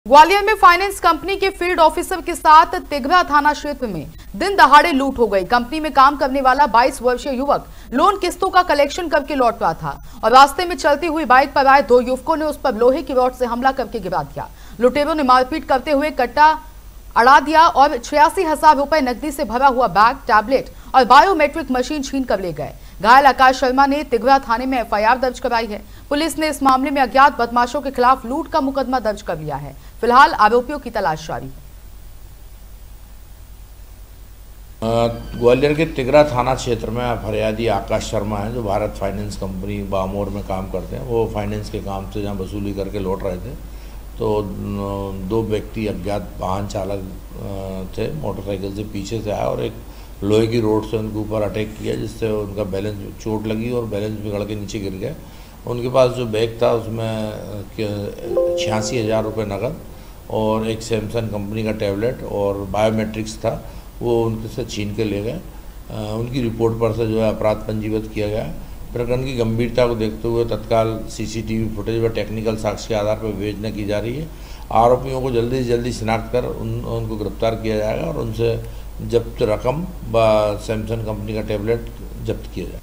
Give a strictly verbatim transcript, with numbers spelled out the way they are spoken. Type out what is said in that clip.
ग्वालियर में finance company के field officer के साथ तिघरा थाना क्षेत्र में दिन दहाड़े लूट हो गई। कंपनी में काम करने वाला बाईस वर्षीय युवक लोन किस्तों का कलेक्शन करके लौट रहा था और रास्ते में चलती हुई बाइक पर आए दो युवकों ने उस पर लोहे की रॉड से हमला करके गिरा दिया। लुटेरों ने मारपीट करते हुए कट्टा अड़ा दिया और छियासी हजार रुपए नकदी से भरा हुआ बैग, टैबलेट और बायोमेट्रिक मशीन छीन कर ले गए। घायल आकाश शर्मा ने तिघरा थाने में एफ आई आर दर्ज कराई है। पुलिस ने इस मामले में अज्ञात बदमाशों के खिलाफ लूट का मुकदमा दर्ज कर लिया है। फिलहाल आरोपियों की तलाश जारी है। ग्वालियर के तिघरा थाना क्षेत्र में फरियादी आकाश शर्मा है, जो भारत फाइनेंस कंपनी बामोर में काम करते हैं। वो फाइनेंस के काम से जहां वसूली करके लौट रहे थे तो दो व्यक्ति अज्ञात वाहन चालक थे, मोटरसाइकिल से पीछे से आया और एक लोहे की रोड से उनके ऊपर अटैक किया, जिससे उनका बैलेंस चोट लगी और बैलेंस बिगड़ के नीचे गिर गए। उनके पास जो बैग था उसमें छियासी हज़ार रुपये नकद और एक सैमसंग कंपनी का टैबलेट और बायोमेट्रिक्स था, वो उनके से छीन के ले गए। उनकी रिपोर्ट पर से जो है अपराध पंजीबद्ध किया गया। प्रकरण की गंभीरता को देखते हुए तत्काल सीसीटीवी फुटेज व टेक्निकल साक्ष्य के आधार पर विवेचना की जा रही है। आरोपियों को जल्दी से जल्दी शिनाख्त कर उन उनको गिरफ्तार किया जाएगा और उनसे जब्त रकम व सैमसंग कंपनी का टैबलेट जब्त किया जाएगा।